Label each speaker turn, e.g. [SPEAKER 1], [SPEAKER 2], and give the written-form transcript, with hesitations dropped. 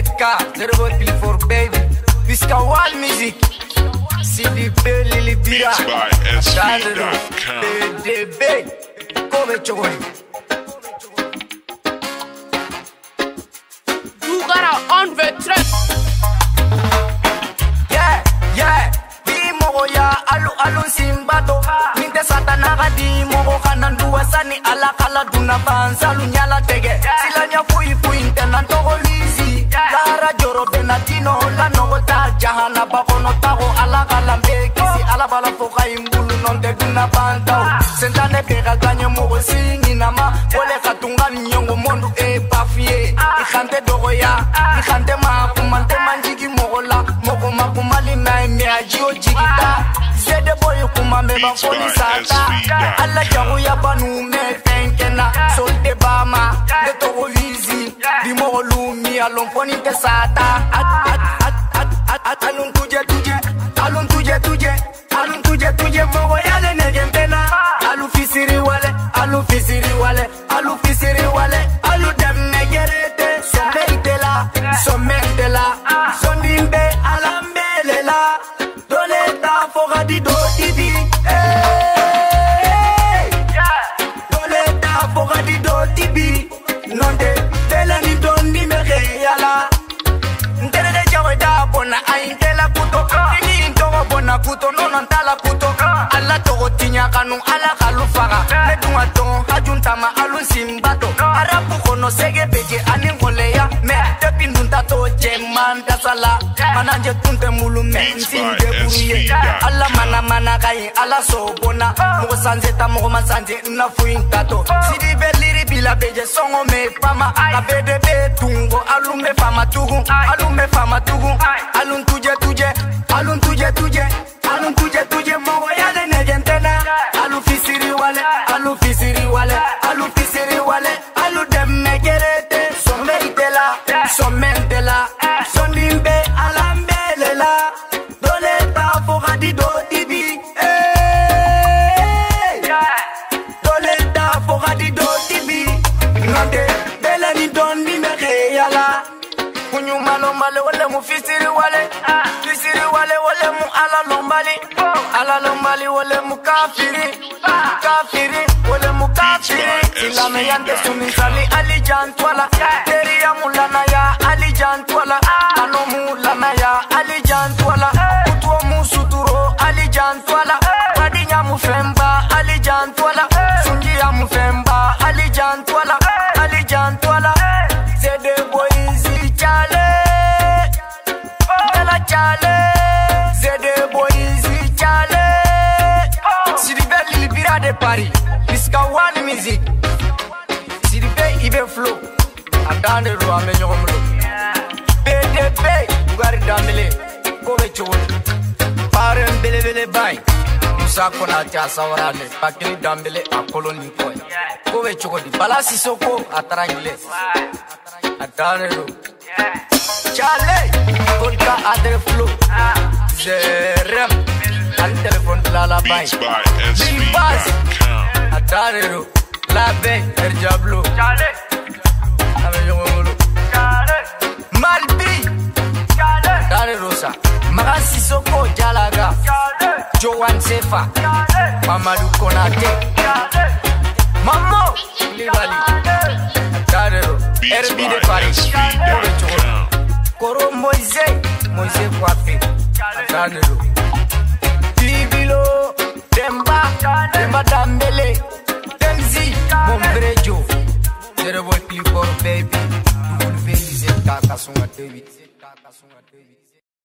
[SPEAKER 1] ZK, Zerbo Clifford baby. Visca Wild Music, CDP Lili Bira, PDB, Kobe Chogoni.
[SPEAKER 2] You gotta on the track.
[SPEAKER 1] Yeah, di mogo ya alu simbato. Minte satana di mogo kanan dua sani ala kala duna bansa lu nyala tege. Silanya fui intenanto golizi. Lara joro benatino la nogota jahana bakono tago ala kala mbekisi ala bala foka imbulu nonde duna bantao. Sentane pega ganye mogo singi nama. Ole katunga nyongo mondu e bafie. Ikante dogo ya, ikante makumante manjigi mogo la. Mogo makumali na ime ajio jigita. Zede boy kuma meba foni sata. Alla jago ya banu me fenkena. Solte bama, de togo vizi. Di mogo lumi alon foni te sata. Alun tuje mogo ya de negentena. Alu fisiri wale, alu dem negerete. Somentela, sondimbe alambelela. Doleta foga di do tibi. Doleta foga di do tibi. Nonde bela ni don ni meheyala. Ntere de jawe da bona aintela kuto. Ini intogo bona kuto nonon tala kuto. Alla togo tinya kanu ala kalufaga. Medunga ton hajuntama alun simbato. Arabu kono sege beje aningoleya. Me tepi nunta to jemanda sala. Mananje tunte mulu me nsinde buruye. Alla mana kai ala sobona. Mugo sanzeta mugo masanje na fuintato. Sidi beliri bila beje songo me fama. La bede be tungo alume fama tugu. Alun tuje mogo ya de negentena. Alu fisiri wale, alu dem negerete. Somentela, sondimbe alambelela. Doleta foga di do tibi. Doleta foga di do tibi. Nonde bela ni don ni meheyala. Kunyu malo wale mu fisiri wale wale mu ala lombali wale mu kafiri wale mu kafiri. Ilame yande sumisali ali jantwala. Teria mulana ya ali jantwala. Ano mulana ya ali jantwala. Kutuo musuturo ali jantwala. Padinya mufemba ali jantwala. Sunjia mufemba ali jantwala. Zede boizi chale. Bela chale. Zede boizi chale. Sidibe Lili Bira de Paris. Visca Wild Music. Sidibe ibe flow. Adande ro ame nyomlo. PDB Bugari Dambele. Kobe Chogoni. Parem bele bay. Musa Konate asawarane. Bakiri Dambele akoloni koy. Kobe Chogoni. Bala Sisoko atarangile. Adande ro. Chale. Kolka adre flow. Zerem. Al telefon la bay. Bibaz. Adande ro. La bay Erjablo. Chale. Malbi Dale Rosa Magasi Soko Jalaga Joan Sefa Mamadou Konate Mamo Livali Dale Ro RB de Paris Koro Moise Kwafe Dale Ro Libilo Demba Dambele Demzi Mombrejo Zerbo Clifford baby. ZK Kasunga David.